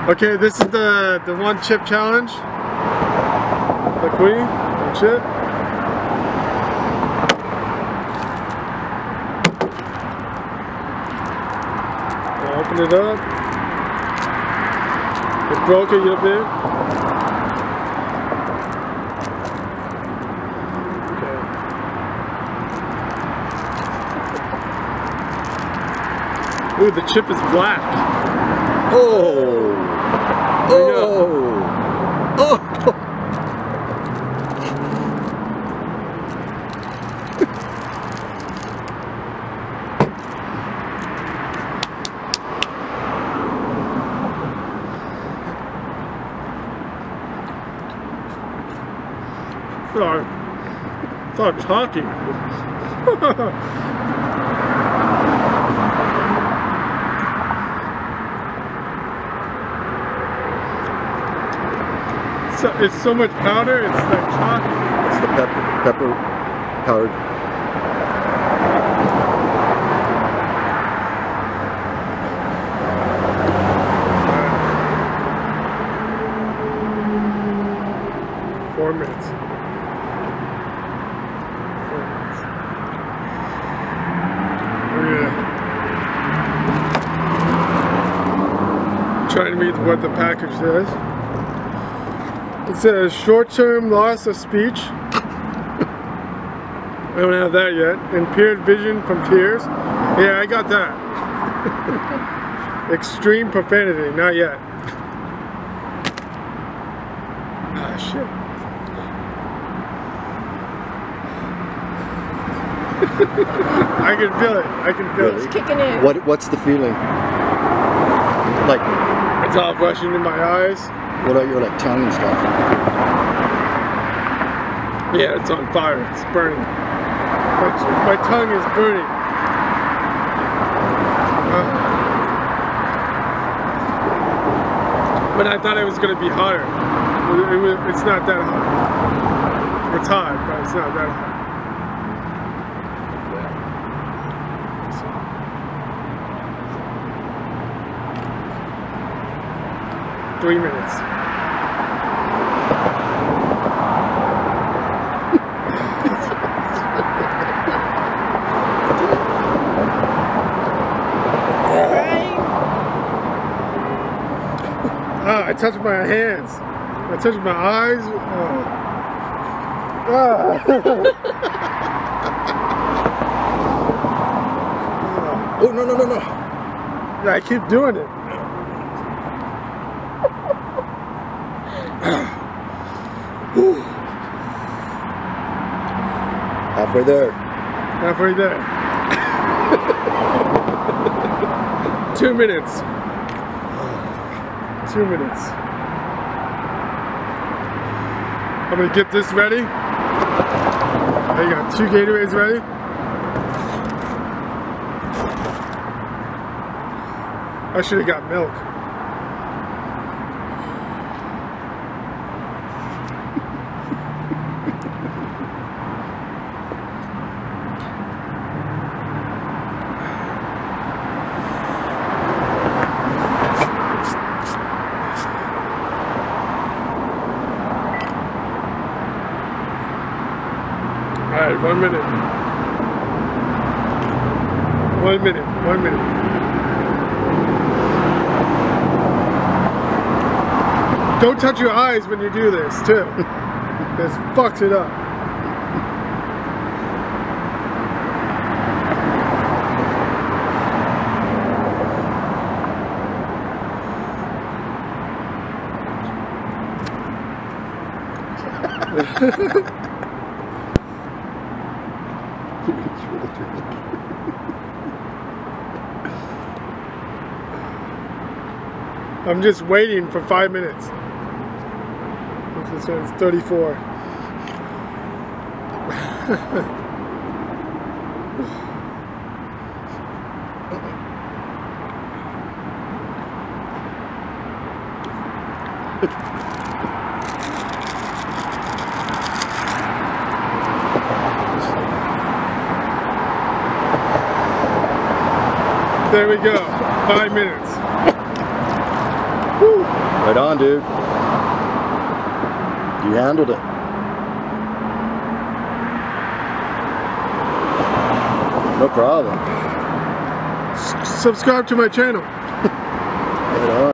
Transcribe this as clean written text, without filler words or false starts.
Okay, this is the one chip challenge. The queen, one chip. I'll open it up. It broke a little bit. Okay. Ooh, the chip is black. Oh! Oh! Oh! Start talking. So, it's so much powder, it's like chocolate. It's the pepper powdered. Four minutes. Trying to read what the package says. It says short-term loss of speech. I don't have that yet. Impaired vision from tears. Yeah, I got that. Extreme profanity, not yet. Ah, shit. I can feel it. I can feel it. It's kicking in. What's the feeling? Like it's all rushing in my eyes. What about your tongue and stuff? Yeah, it's on fire. It's burning. My tongue is burning. But I thought it was going to be hotter. It's not that hot. It's hot, but it's not that hot. 3 minutes. Ah, I touched my hands. I touched my eyes. Oh, no. Yeah, I keep doing it. Halfway there. Halfway there. 2 minutes. 2 minutes. I'm gonna get this ready. I got 2 Gatorades ready. I should have got milk. Alright, 1 minute. 1 minute. 1 minute. Don't touch your eyes when you do this, too. This fucks it up. I'm just waiting for 5 minutes. This one's 34. There we go. 5 minutes. Woo. Right on, dude. You handled it. No problem. Subscribe to my channel. Right on.